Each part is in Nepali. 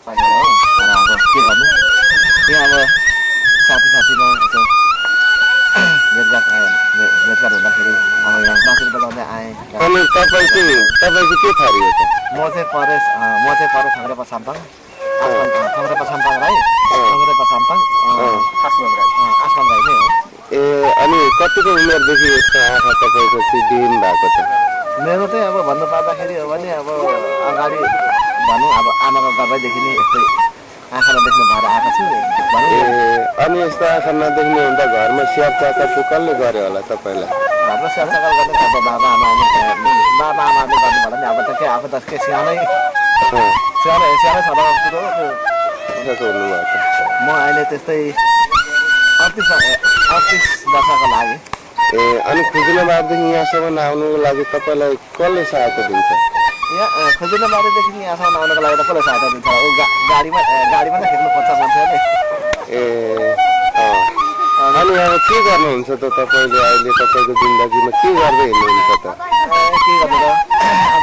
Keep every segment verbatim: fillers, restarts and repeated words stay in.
पाकेर हो तर अब के गर्नु यहाँ अब साथी साथीमा यसो भेटघाट भेटघाट हुँदाखेरि अब यहाँ बाँसुरी बजाउँदै आएँ। अनि तपाईँ चाहिँ तपाईँ चाहिँ के थरी हो त? म चाहिँ परेश म चाहिँ परेश खङ्ग्रेपा साम्पाङ खङ्ग्रेपा साम्पाङ राई खङ्ग्रेपा साम्पाङ आसमान राई आसमान राई नै हो। ए अनि कतिको उमेरदेखि यस्तो आँखा तपाईँको चाहिँ बिहीन भएको छ? मेरो चाहिँ अब भन्नु पर्दाखेरि हो भने अब अगाडि भनौँ अब आमाको गर्भैदेखि नै यस्तै आँखा नदेख्नु भएर आएको छु भनौँ। ए अनि यस्तो आँखा नदेख्ने हुँदा घरमा स्याहार चाकर चाहिँ कसले गर्यो होला तपाईँलाई? घरमा स्याहार चाकर गर्ने त अब बाबा आमाले बाबा आमाले गर्नु होला नि अब त के अब त के सानै सानो सानो छँदा कुरो हुनुभयो त। म अहिले त्यस्तै अडतिस अडतिस वर्षको लागि। ए अनि खुजुनाबारदेखि यहाँसम्म आउनुको लागि तपाईँलाई कसले सहायता दिन्छ? यहाँ खुजुनाबारदेखि यहाँसम्म आउनुको लागि त कसले सहायता दिन्छ ऊ गाडीमा गाडीमा त खेल्नु खोज्छ मान्छेहरूले। ए अँ अनि अब के गर्नुहुन्छ त तपाईँले अहिले तपाईँको जिन्दगीमा के गर्दै हिँड्नुहुन्छ त? के गर्नु त अब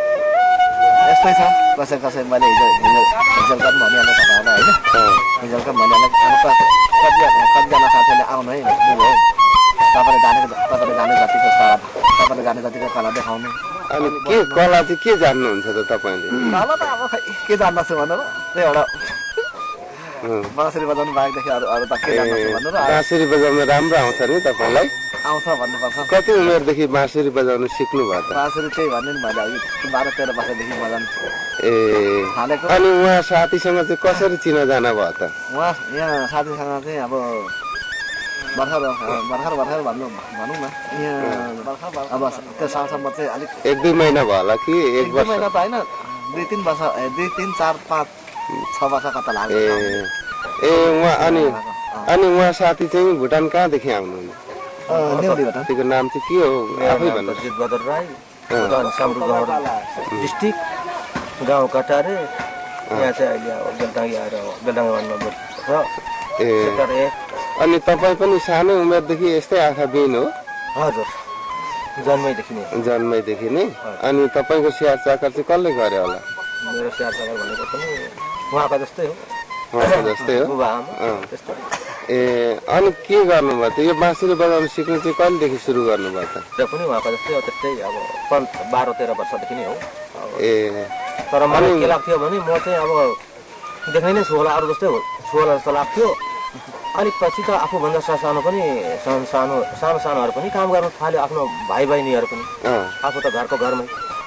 यस्तै छ कसै कसै मैले हिजो हिजो हिजोका पनि भनिहालेँ तपाईँहरूलाई होइन हिजोका पनि भनिहालेँ अब कतिजना कतिजना साथीहरूले आउनु है हो तपाईँले जानेको तपाईँले जाने जतिको कला तपाईँले जाने जतिको कला देखाउनु। अनि के कला चाहिँ के जान्नुहुन्छ त तपाईँले? कला त अब खै के जान्दछु भन्नु र त्यही एउटा बाँसुरी बजाउनु बाहेकदेखि अरू अरू त के जान्दछु भन्नु र। बाँसुरी बजाउनु राम्रो आउँछ नि तपाईँलाई? आउँछ भन्नुपर्छ। कति उमेरदेखि बाँसुरी बजाउनु सिक्नु भयो त? बाँसुरी त्यही भन्ने नि मैले अघि बाह्र तेह्र वर्षदेखि बजाउनु ए थालेको। अनि उहाँ साथीसँग चाहिँ कसरी चिनाजाना भयो त? उहाँ यहाँ साथीसँग चाहिँ अब भर्खर भर्खर भर्खर भन्नु भनौँ न यहाँ भर्खर अब त्यो सालसम्म चाहिँ अलिक एक दुई महिना भयो होला कि एक दुई वर्ष? महिना त होइन दुई तिन वर्ष दुई तिन चार पाँच छ वर्ष कता लाग्यो। ए ए उहाँ अनि अनि उहाँ साथी चाहिँ भुटान कहाँदेखि आउनुहुन्छ? साथीको नाम चाहिँ के हो आफै भन्नु? बहादुर राई भुटान सामरुगढ डिस्ट्रिक्ट गाउँ कटारे यहाँ चाहिँ अहिले बेलडाङ्गी आएर बेलडाङ्गी भन्नु र ए अनि तपाईँ पनि सानो उमेरदेखि यस्तै आँखा बिहीन हो? हजुर जन्मैदेखि नै जन्मैदेखि नै। अनि तपाईँको स्याहार चाकर चाहिँ कसले गर्यो होला? मेरो स्याहार चाकर भनेको पनि उहाँको जस्तै हो उहाँको जस्तै हो? बुबा आमा त्यस्तो। ए अनि के गर्नुभयो त? यो बाँसुरी बजाउनु सिक्नु चाहिँ कहिलेदेखि सुरु गर्नुभयो त? र पनि उहाँको जस्तै हो त्यस्तै अब पन् बाह्र तेह्र वर्षदेखि नै हो। ए तर मलाई के लाग्थ्यो भने म चाहिँ अब देख्ने नै छोला अरू जस्तै हो छोला जस्तो लाग्थ्यो। अलिक पछि त आफूभन्दा सानो पनि सानो सानो सानो सानोहरू पनि काम गर्नु थाल्यो आफ्नो भाइ बहिनीहरू पनि आफू त घरको घरमै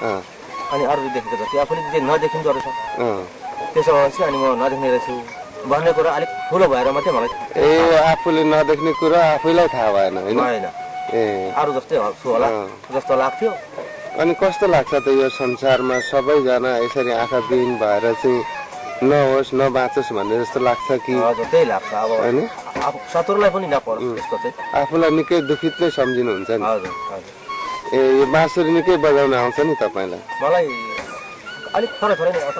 अनि अरूले देखेको जति आफूले नदेखिँदो रहेछ त्यसो भएपछि अनि म नदेख्ने रहेछु भन्ने कुरा अलिक ठुलो भएर मात्रै मलाई ए आफूले नदेख्ने कुरा आफैलाई थाहा भएन होइन? होइन ए अरू जस्तै छु होला जस्तो लाग्थ्यो। अनि कस्तो लाग्छ त यो संसारमा सबैजना यसरी आँखा बिहीन भएर चाहिँ नहोस् नबाँचोस् भन्ने जस्तो लाग्छ कि? हजुर त्यही लाग्छ अब होइन आफू शत्रुलाई पनि नपरोस् त्यस्तो चाहिँ आफूलाई निकै दुखित नै सम्झिनुहुन्छ नि? हजुर हजुर। ए यो बाँसुरी निकै बजाउन आउँछ नि तपाईँलाई? मलाई अलिक थोरै थोरै नै आउँछ।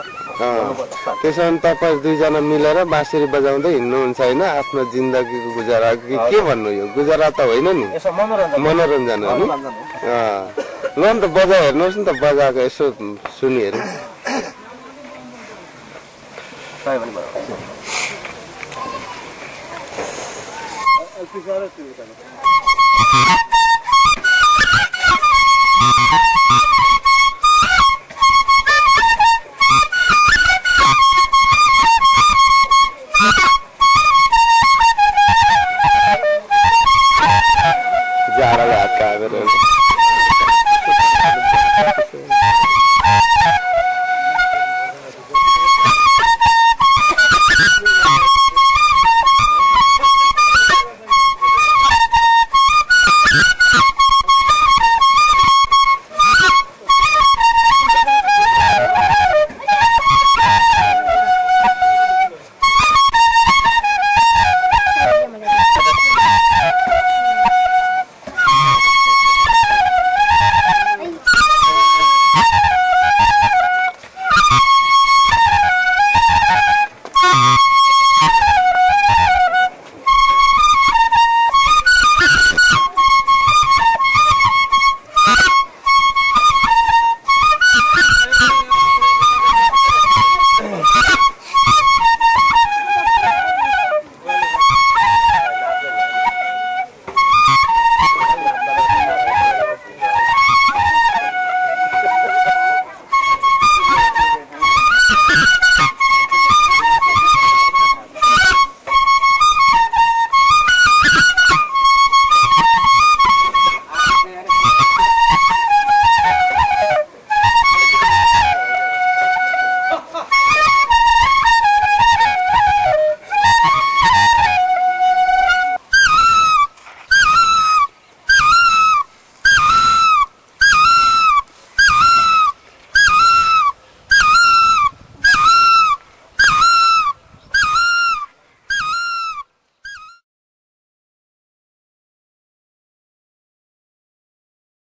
त्यसो भने तपाईँ दुईजना मिलेर बाँसुरी बजाउँदै हिँड्नुहुन्छ होइन आफ्नो जिन्दगीको गुजारा कि के भन्नु? यो गुजारा त होइन नि मनोरञ्जन हो नि। ल नि त बजा हेर्नुहोस् नि त बजाएको यसो सुनिहेरौँ।